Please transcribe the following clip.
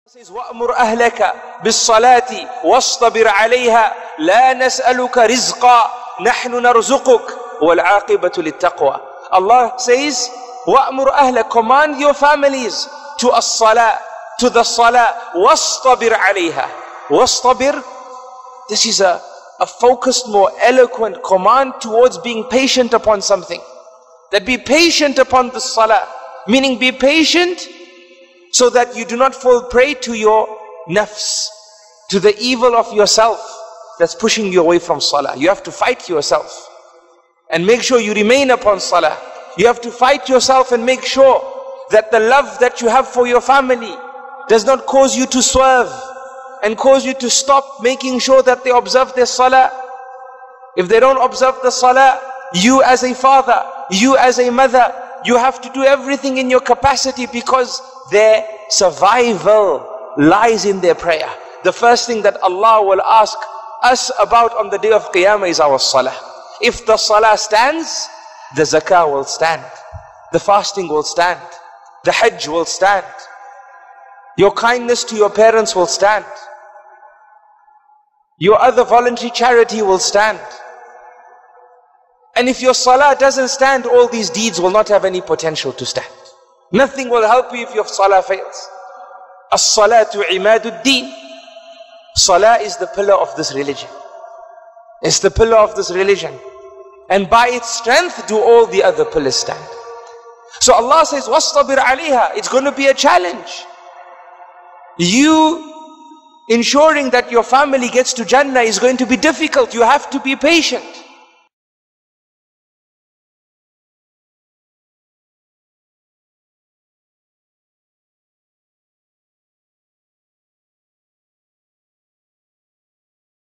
says وَأْمُرْ أَهْلَكَ بِالصَّلَاةِ وَاصْطَبِرْ عَلَيْهَا لَا نَسْأَلُكَ رِزْقًا نَحْنُ نَرْزُقُكَ وَالْعَاقِبَةُ لِلتَّقْوَى. Allah says, وَأْمُرْ أَهْلَكَ, command your families to as-salah, to the salah, وَاصْطَبِرْ عَلَيْهَا. وَاصْطَبِرْ, this is a focused, more eloquent command towards being patient upon something. That be patient upon the salah, meaning be patient so that you do not fall prey to your nafs, to the evil of yourself that's pushing you away from salah. You have to fight yourself and make sure you remain upon salah. You have to fight yourself and make sure that the love that you have for your family does not cause you to swerve and cause you to stop making sure that they observe their salah. If they don't observe the salah, you as a father, you as a mother, you have to do everything in your capacity, because their survival lies in their prayer. The first thing that Allah will ask us about on the day of Qiyamah is our salah. If the salah stands, the zakah will stand, the fasting will stand, the hajj will stand, your kindness to your parents will stand, your other voluntary charity will stand. And if your salah doesn't stand, all these deeds will not have any potential to stand. Nothing will help you if your salah fails. As-salatu imaduddin. Salah is the pillar of this religion. It's the pillar of this religion. And by its strength do all the other pillars stand. So Allah says, وَاصْطَبِرْ عَلَيْهَا. It's going to be a challenge. You ensuring that your family gets to Jannah is going to be difficult. You have to be patient.